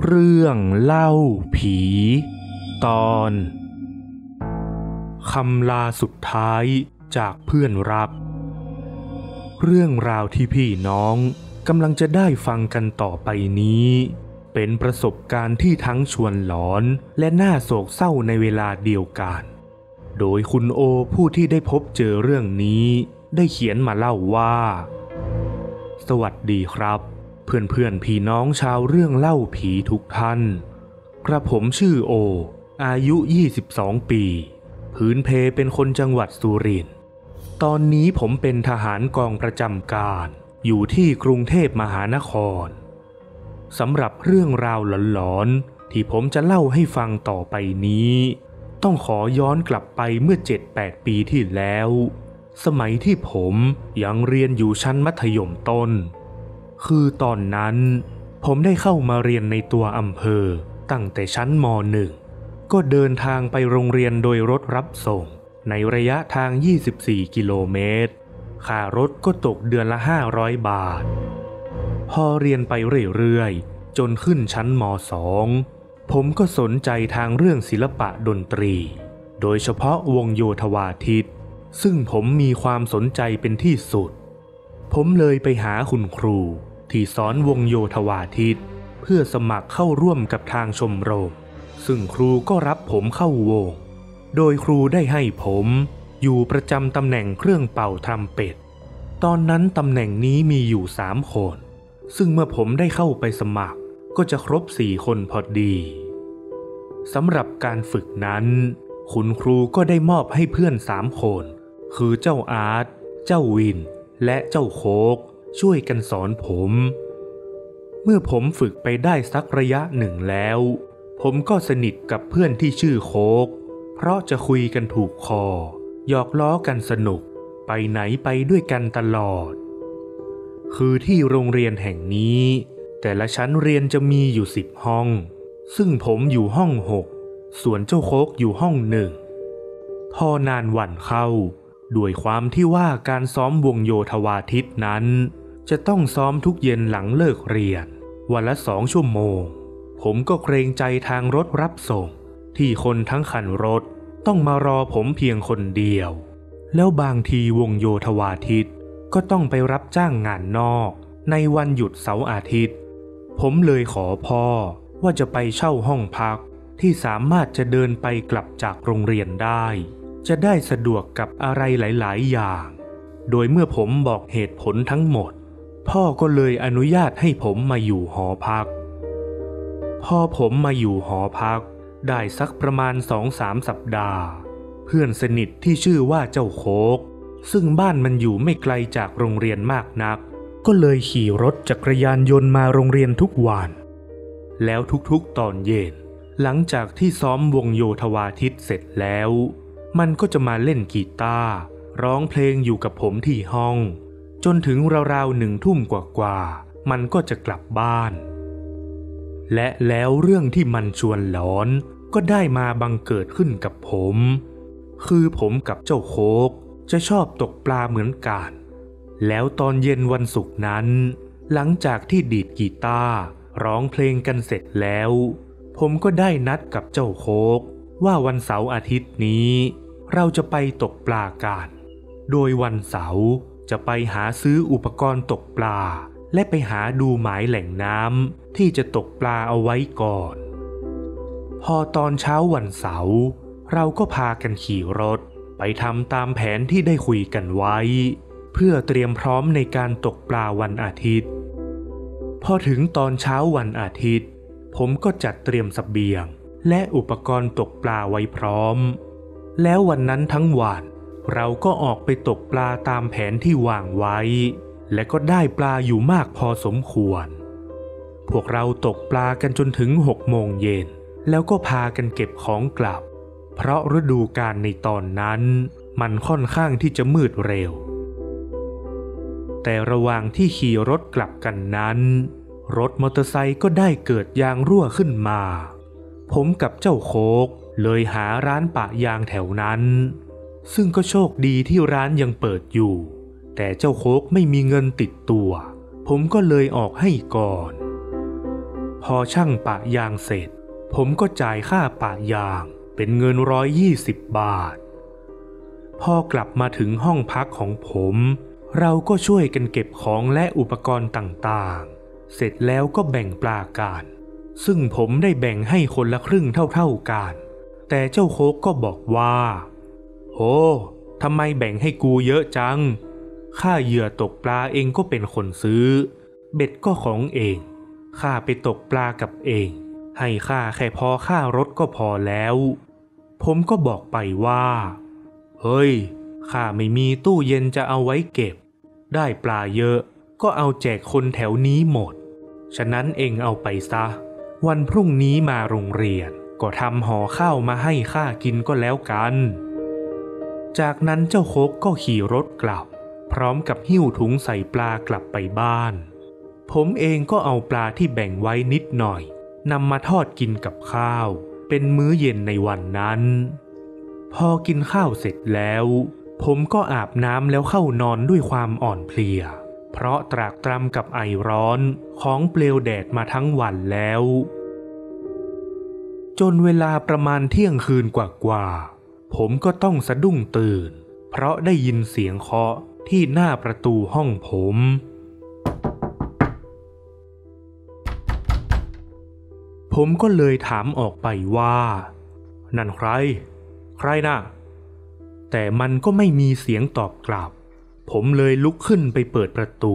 เรื่องเล่าผีตอนคำลาสุดท้ายจากเพื่อนรักเรื่องราวที่พี่น้องกำลังจะได้ฟังกันต่อไปนี้เป็นประสบการณ์ที่ทั้งชวนหลอนและน่าโศกเศร้าในเวลาเดียวกันโดยคุณโอผู้ที่ได้พบเจอเรื่องนี้ได้เขียนมาเล่าว่าสวัสดีครับเพื่อนพี่น้องชาวเรื่องเล่าผีทุกท่านกระผมชื่อโออายุ22ปีพื้นเพเป็นคนจังหวัดสุรินทร์ตอนนี้ผมเป็นทหารกองประจำการอยู่ที่กรุงเทพมหานครสำหรับเรื่องราวหลอนๆที่ผมจะเล่าให้ฟังต่อไปนี้ต้องขอย้อนกลับไปเมื่อ 7-8 ปีที่แล้วสมัยที่ผมยังเรียนอยู่ชั้นมัธยมต้นคือตอนนั้นผมได้เข้ามาเรียนในตัวอำเภอตั้งแต่ชั้นม.1 ก็เดินทางไปโรงเรียนโดยรถรับส่งในระยะทาง24กิโลเมตรค่ารถก็ตกเดือนละ500 บาทพอเรียนไปเรื่อยๆจนขึ้นชั้นม.2 ผมก็สนใจทางเรื่องศิลปะดนตรีโดยเฉพาะวงโยธวาทิตซึ่งผมมีความสนใจเป็นที่สุดผมเลยไปหาคุณครูที่สอนวงโยธวาทิตเพื่อสมัครเข้าร่วมกับทางชมรมซึ่งครูก็รับผมเข้าวงโดยครูได้ให้ผมอยู่ประจำตำแหน่งเครื่องเป่าทรัมเป็ตตอนนั้นตำแหน่งนี้มีอยู่3 คนซึ่งเมื่อผมได้เข้าไปสมัครก็จะครบ4 คนพอดีสำหรับการฝึกนั้นคุณครูก็ได้มอบให้เพื่อน3 คนคือเจ้าอาร์ตเจ้าวินและเจ้าโคกช่วยกันสอนผมเมื่อผมฝึกไปได้สักระยะหนึ่งแล้วผมก็สนิทกับเพื่อนที่ชื่อโคกเพราะจะคุยกันถูกคอหยอกล้อกันสนุกไปไหนไปด้วยกันตลอดคือที่โรงเรียนแห่งนี้แต่ละชั้นเรียนจะมีอยู่10 ห้องซึ่งผมอยู่ห้อง6ส่วนเจ้าโคกอยู่ห้อง1พอนานวันเข้าด้วยความที่ว่าการซ้อมวงโยธวาทิตนั้นจะต้องซ้อมทุกเย็นหลังเลิกเรียนวันละ2 ชั่วโมงผมก็เกรงใจทางรถรับส่งที่คนทั้งคันรถต้องมารอผมเพียงคนเดียวแล้วบางทีวงโยธวาทิตก็ต้องไปรับจ้างงานนอกในวันหยุดเสาร์อาทิตย์ผมเลยขอพ่อว่าจะไปเช่าห้องพักที่สามารถจะเดินไปกลับจากโรงเรียนได้จะได้สะดวกกับอะไรหลายๆอย่างโดยเมื่อผมบอกเหตุผลทั้งหมดพ่อก็เลยอนุญาตให้ผมมาอยู่หอพักพอผมมาอยู่หอพักได้สักประมาณ 2-3 สัปดาห์เพื่อนสนิทที่ชื่อว่าเจ้าโคกซึ่งบ้านมันอยู่ไม่ไกลจากโรงเรียนมากนักก็เลยขี่รถจักรยานยนต์มาโรงเรียนทุกวันแล้วทุกๆตอนเย็นหลังจากที่ซ้อมวงโยธวาทิตเสร็จแล้วมันก็จะมาเล่นกีตาร์ร้องเพลงอยู่กับผมที่ห้องจนถึงราวๆ1 ทุ่มกว่าๆมันก็จะกลับบ้านและแล้วเรื่องที่มันชวนหลอนก็ได้มาบังเกิดขึ้นกับผมคือผมกับเจ้าโคกจะชอบตกปลาเหมือนกันแล้วตอนเย็นวันศุกร์นั้นหลังจากที่ดีดกีตาร์ร้องเพลงกันเสร็จแล้วผมก็ได้นัดกับเจ้าโคกว่าวันเสาร์อาทิตย์นี้เราจะไปตกปลากันโดยวันเสาร์จะไปหาซื้ออุปกรณ์ตกปลาและไปหาดูหมายแหล่งน้ำที่จะตกปลาเอาไว้ก่อนพอตอนเช้าวันเสาร์เราก็พากันขี่รถไปทำตามแผนที่ได้คุยกันไว้เพื่อเตรียมพร้อมในการตกปลาวันอาทิตย์พอถึงตอนเช้าวันอาทิตย์ผมก็จัดเตรียมเสบียงและอุปกรณ์ตกปลาไว้พร้อมแล้ววันนั้นทั้งวันเราก็ออกไปตกปลาตามแผนที่วางไว้และก็ได้ปลาอยู่มากพอสมควรพวกเราตกปลากันจนถึง6 โมงเย็นแล้วก็พากันเก็บของกลับเพราะฤดูกาลในตอนนั้นมันค่อนข้างที่จะมืดเร็วแต่ระหว่างที่ขี่รถกลับกันนั้นรถมอเตอร์ไซค์ก็ได้เกิดยางรั่วขึ้นมาผมกับเจ้าโคกเลยหาร้านปะยางแถวนั้นซึ่งก็โชคดีที่ร้านยังเปิดอยู่แต่เจ้าโคกไม่มีเงินติดตัวผมก็เลยออกให้ก่อนพอช่างปะยางเสร็จผมก็จ่ายค่าปะยางเป็นเงิน120 บาทพอกลับมาถึงห้องพักของผมเราก็ช่วยกันเก็บของและอุปกรณ์ต่างๆเสร็จแล้วก็แบ่งปลากันซึ่งผมได้แบ่งให้คนละครึ่งเท่าๆกันแต่เจ้าโค้กก็บอกว่าโหทำไมแบ่งให้กูเยอะจังค่าเหยื่อตกปลาเองก็เป็นคนซื้อเบ็ดก็ของเองข้าไปตกปลากับเองให้ข้าแค่พอค่ารถก็พอแล้วผมก็บอกไปว่าเฮ้ยข้าไม่มีตู้เย็นจะเอาไว้เก็บได้ปลาเยอะก็เอาแจกคนแถวนี้หมดฉะนั้นเองเอาไปซะวันพรุ่งนี้มาโรงเรียนก็ทำห่อข้าวมาให้ข้ากินก็แล้วกันจากนั้นเจ้าโค้กก็ขี่รถกลับพร้อมกับหิ้วถุงใส่ปลากลับไปบ้านผมเองก็เอาปลาที่แบ่งไว้นิดหน่อยนำมาทอดกินกับข้าวเป็นมื้อเย็นในวันนั้นพอกินข้าวเสร็จแล้วผมก็อาบน้ำแล้วเข้านอนด้วยความอ่อนเพลียเพราะตรากตรำกับไอร้อนของเปลวแดดมาทั้งวันแล้วจนเวลาประมาณเที่ยงคืนกว่าผมก็ต้องสะดุ้งตื่นเพราะได้ยินเสียงเคาะที่หน้าประตูห้องผมก็เลยถามออกไปว่านั่นใครน่ะแต่มันก็ไม่มีเสียงตอบกลับผมเลยลุกขึ้นไปเปิดประตู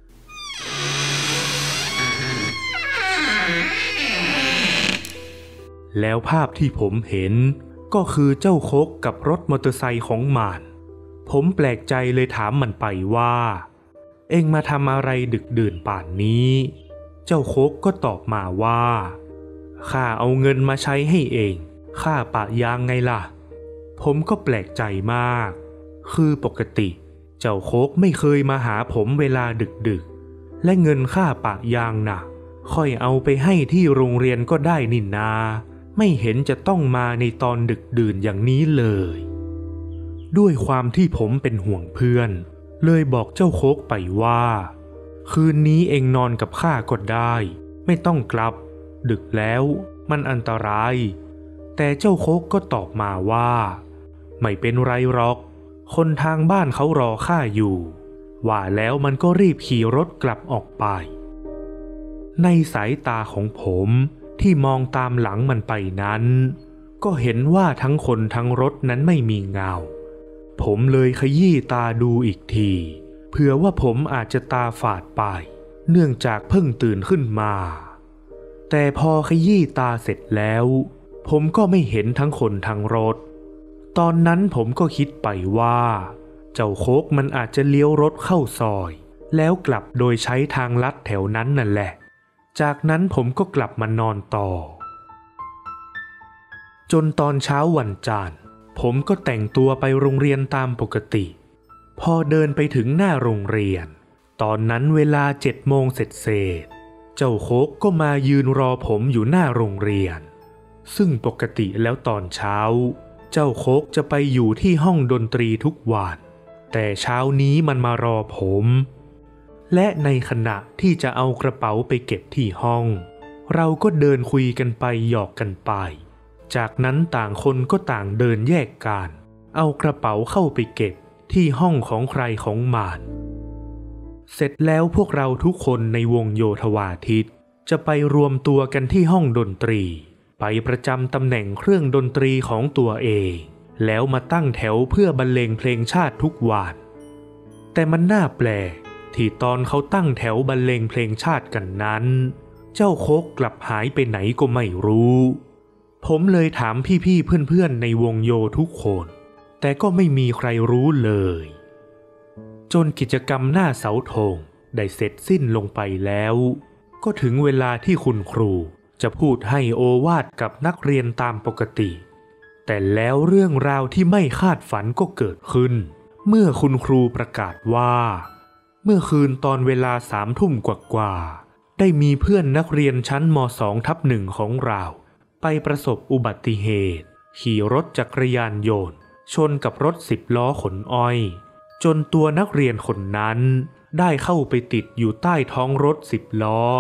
แล้วภาพที่ผมเห็นก็คือเจ้าโค้กกับรถมอเตอร์ไซค์ของมันผมแปลกใจเลยถามมันไปว่าเอ็งมาทำอะไรดึกดื่นป่านนี้เจ้าโค้กก็ตอบมาว่าข้าเอาเงินมาใช้ให้เองข้าปะยางไงล่ะผมก็แปลกใจมากคือปกติเจ้าโค้กไม่เคยมาหาผมเวลาดึกๆและเงินค่าปะยางน่ะค่อยเอาไปให้ที่โรงเรียนก็ได้นี่นาไม่เห็นจะต้องมาในตอนดึกดื่นอย่างนี้เลยด้วยความที่ผมเป็นห่วงเพื่อนเลยบอกเจ้าโค้กไปว่าคืนนี้เองนอนกับข้าก็ได้ไม่ต้องกลับดึกแล้วมันอันตรายแต่เจ้าโค้กก็ตอบมาว่าไม่เป็นไรหรอกคนทางบ้านเขารอข้าอยู่ว่าแล้วมันก็รีบขี่รถกลับออกไปในสายตาของผมที่มองตามหลังมันไปนั้นก็เห็นว่าทั้งคนทั้งรถนั้นไม่มีเงาผมเลยขยี้ตาดูอีกทีเผื่อว่าผมอาจจะตาฝาดไปเนื่องจากเพิ่งตื่นขึ้นมาแต่พอขยี้ตาเสร็จแล้วผมก็ไม่เห็นทั้งคนทั้งรถตอนนั้นผมก็คิดไปว่าเจ้าโค้กมันอาจจะเลี้ยวรถเข้าซอยแล้วกลับโดยใช้ทางลัดแถวนั้นนั่นแหละจากนั้นผมก็กลับมานอนต่อจนตอนเช้าวันจันทร์ผมก็แต่งตัวไปโรงเรียนตามปกติพอเดินไปถึงหน้าโรงเรียนตอนนั้นเวลา7 โมงเสร็จเจ้าโค้กก็มายืนรอผมอยู่หน้าโรงเรียนซึ่งปกติแล้วตอนเช้าเจ้าโค้กจะไปอยู่ที่ห้องดนตรีทุกวันแต่เช้านี้มันมารอผมและในขณะที่จะเอากระเป๋าไปเก็บที่ห้องเราก็เดินคุยกันไปหยอกกันไปจากนั้นต่างคนก็ต่างเดินแยกกันเอากระเป๋าเข้าไปเก็บที่ห้องของใครของมันเสร็จแล้วพวกเราทุกคนในวงโยธวาทิตจะไปรวมตัวกันที่ห้องดนตรีไปประจำตำแหน่งเครื่องดนตรีของตัวเองแล้วมาตั้งแถวเพื่อบรรเลงเพลงชาติทุกวันแต่มันน่าแปลกที่ตอนเขาตั้งแถวบรรเลงเพลงชาติกันนั้นเจ้าโค้กกลับหายไปไหนก็ไม่รู้ผมเลยถามพี่ๆเพื่อนๆในวงโยทุกคนแต่ก็ไม่มีใครรู้เลยจนกิจกรรมหน้าเสาธงได้เสร็จสิ้นลงไปแล้วก็ถึงเวลาที่คุณครูจะพูดให้โอวาทกับนักเรียนตามปกติแต่แล้วเรื่องราวที่ไม่คาดฝันก็เกิดขึ้นเมื่อคุณครูประกาศว่าเมื่อคืนตอนเวลา3 ทุ่มกว่าได้มีเพื่อนนักเรียนชั้นม.2/1 ของเราไปประสบอุบัติเหตุขี่รถจักรยานยนต์ชนกับรถ10 ล้อขนอ้อยจนตัวนักเรียนคนนั้นได้เข้าไปติดอยู่ใต้ท้องรถ10 ล้อ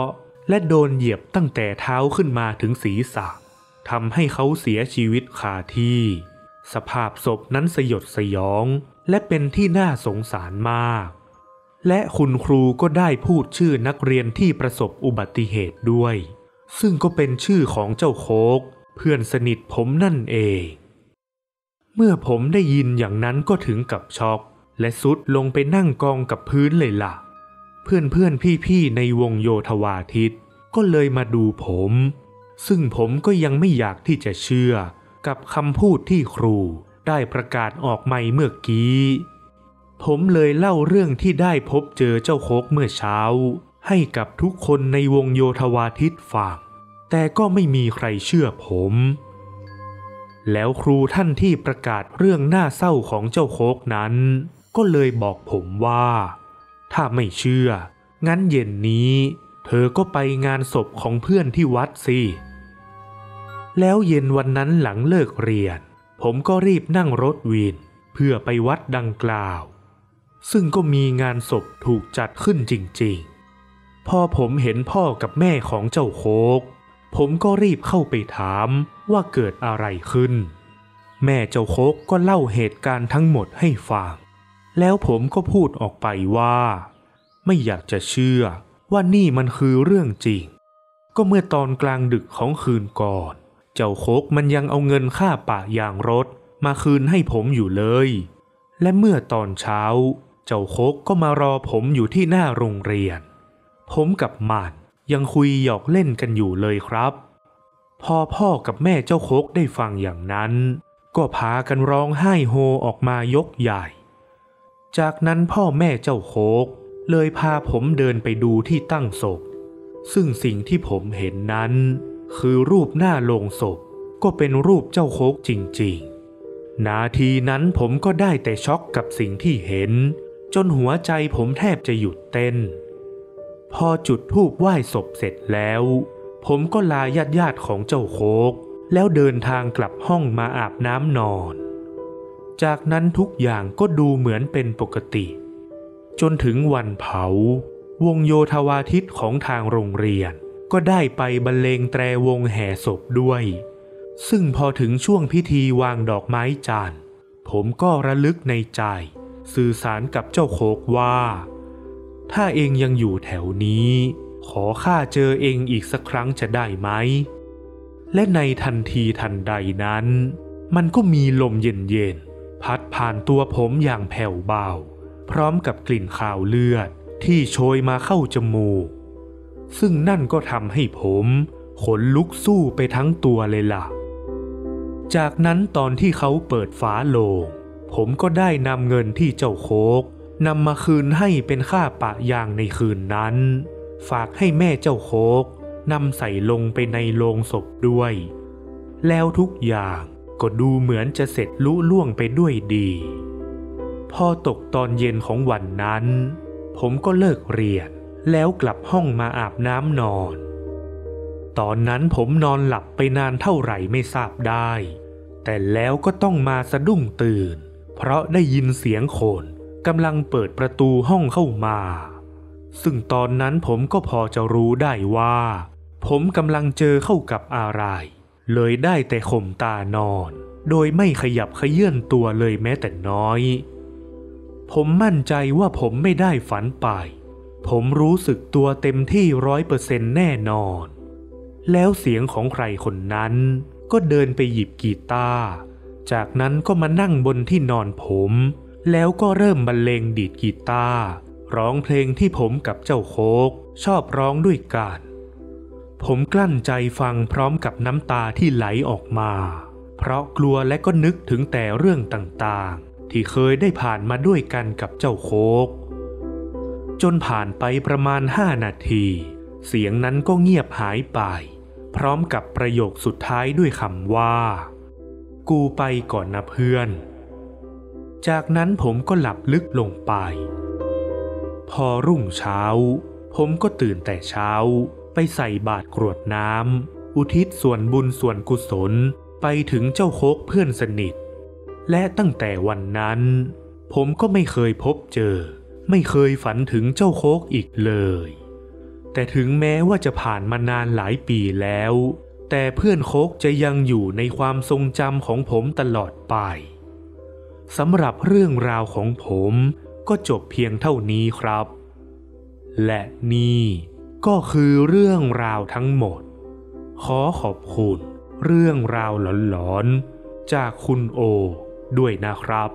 และโดนเหยียบตั้งแต่เท้าขึ้นมาถึงศีรษะทำให้เขาเสียชีวิตคาที่สภาพศพนั้นสยดสยองและเป็นที่น่าสงสารมากและคุณครูก็ได้พูดชื่อนักเรียนที่ประสบอุบัติเหตุด้วยซึ่งก็เป็นชื่อของเจ้าโค้กเพื่อนสนิทผมนั่นเองเมื่อผมได้ยินอย่างนั้นก็ถึงกับช็อกและทรุดลงไปนั่งกองกับพื้นเลยล่ะเพื่อนพี่ในวงโยธวาทิตก็เลยมาดูผมซึ่งผมก็ยังไม่อยากที่จะเชื่อกับคำพูดที่ครูได้ประกาศออกไมค์เมื่อกี้ผมเลยเล่าเรื่องที่ได้พบเจอเจ้าโค้กเมื่อเช้าให้กับทุกคนในวงโยธวาทิตฟังแต่ก็ไม่มีใครเชื่อผมแล้วครูท่านที่ประกาศเรื่องน่าเศร้าของเจ้าโค้กนั้นก็เลยบอกผมว่าถ้าไม่เชื่องั้นเย็นนี้เธอก็ไปงานศพของเพื่อนที่วัดสิแล้วเย็นวันนั้นหลังเลิกเรียนผมก็รีบนั่งรถวินเพื่อไปวัดดังกล่าวซึ่งก็มีงานศพถูกจัดขึ้นจริงๆพอผมเห็นพ่อกับแม่ของเจ้าโค้กผมก็รีบเข้าไปถามว่าเกิดอะไรขึ้นแม่เจ้าโค้กก็เล่าเหตุการณ์ทั้งหมดให้ฟังแล้วผมก็พูดออกไปว่าไม่อยากจะเชื่อว่านี่มันคือเรื่องจริงก็เมื่อตอนกลางดึกของคืนก่อนเจ้าโค้กมันยังเอาเงินค่าปะยางรถมาคืนให้ผมอยู่เลยและเมื่อตอนเช้าเจ้าโค้กก็มารอผมอยู่ที่หน้าโรงเรียนผมกับมันยังคุยหยอกเล่นกันอยู่เลยครับพอพ่อกับแม่เจ้าโค้กได้ฟังอย่างนั้นก็พากันร้องไห้โฮออกมายกใหญ่จากนั้นพ่อแม่เจ้าโค้กเลยพาผมเดินไปดูที่ตั้งศพซึ่งสิ่งที่ผมเห็นนั้นคือรูปหน้าโลงศพก็เป็นรูปเจ้าโค้กจริงๆนาทีนั้นผมก็ได้แต่ช็อกกับสิ่งที่เห็นจนหัวใจผมแทบจะหยุดเต้นพอจุดธูปไหว้ศพเสร็จแล้วผมก็ลาญาติของเจ้าโค้กแล้วเดินทางกลับห้องมาอาบน้ำนอนจากนั้นทุกอย่างก็ดูเหมือนเป็นปกติจนถึงวันเผาวงโยธวาทิตของทางโรงเรียนก็ได้ไปบรรเลงแตรวงแห่ศพด้วยซึ่งพอถึงช่วงพิธีวางดอกไม้จันทร์ผมก็ระลึกในใจสื่อสารกับเจ้าโค้กว่าถ้าเองยังอยู่แถวนี้ขอข้าเจอเองอีกสักครั้งจะได้ไหมและในทันทีทันใดนั้นมันก็มีลมเย็นๆพัดผ่านตัวผมอย่างแผ่วเบาพร้อมกับกลิ่นคาวเลือดที่โชยมาเข้าจมูกซึ่งนั่นก็ทำให้ผมขนลุกสู้ไปทั้งตัวเลยล่ะจากนั้นตอนที่เขาเปิดฝาโลงผมก็ได้นำเงินที่เจ้าโค้กนำมาคืนให้เป็นค่าปะยางในคืนนั้นฝากให้แม่เจ้าโค้กนำใส่ลงไปในโลงศพด้วยแล้วทุกอย่างก็ดูเหมือนจะเสร็จลุล่วงไปด้วยดีพอตกตอนเย็นของวันนั้นผมก็เลิกเรียนแล้วกลับห้องมาอาบน้ำนอนตอนนั้นผมนอนหลับไปนานเท่าไหร่ไม่ทราบได้แต่แล้วก็ต้องมาสะดุ้งตื่นเพราะได้ยินเสียงคนกำลังเปิดประตูห้องเข้ามาซึ่งตอนนั้นผมก็พอจะรู้ได้ว่าผมกำลังเจอเข้ากับอะไรเลยได้แต่ข่มตานอนโดยไม่ขยับเขยื้อนตัวเลยแม้แต่น้อยผมมั่นใจว่าผมไม่ได้ฝันไปผมรู้สึกตัวเต็มที่100%แน่นอนแล้วเสียงของใครคนนั้นก็เดินไปหยิบกีตาร์จากนั้นก็มานั่งบนที่นอนผมแล้วก็เริ่มบรรเลงดีดกีตาร์ร้องเพลงที่ผมกับเจ้าโค้กชอบร้องด้วยกันผมกลั้นใจฟังพร้อมกับน้ำตาที่ไหลออกมาเพราะกลัวและก็นึกถึงแต่เรื่องต่างๆที่เคยได้ผ่านมาด้วยกันกับเจ้าโค้กจนผ่านไปประมาณ5 นาทีเสียงนั้นก็เงียบหายไปพร้อมกับประโยคสุดท้ายด้วยคำว่ากูไปก่อนนะเพื่อนจากนั้นผมก็หลับลึกลงไปพอรุ่งเช้าผมก็ตื่นแต่เช้าไปใส่บาตรกรวดน้ำอุทิศส่วนบุญส่วนกุศลไปถึงเจ้าโค้กเพื่อนสนิทและตั้งแต่วันนั้นผมก็ไม่เคยพบเจอไม่เคยฝันถึงเจ้าโค้กอีกเลยแต่ถึงแม้ว่าจะผ่านมานานหลายปีแล้วแต่เพื่อนโคกจะยังอยู่ในความทรงจำของผมตลอดไปสำหรับเรื่องราวของผมก็จบเพียงเท่านี้ครับและนี่ก็คือเรื่องราวทั้งหมดขอขอบคุณเรื่องราวหลอนๆจากคุณโอด้วยนะครับ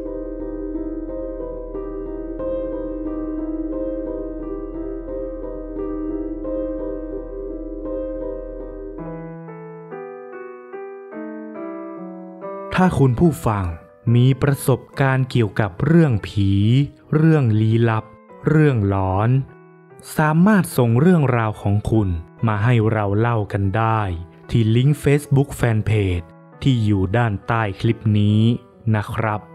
ถ้าคุณผู้ฟังมีประสบการณ์เกี่ยวกับเรื่องผีเรื่องลี้ลับเรื่องหลอนสามารถส่งเรื่องราวของคุณมาให้เราเล่ากันได้ที่ลิงก์ Facebook Fanpage ที่อยู่ด้านใต้คลิปนี้นะครับ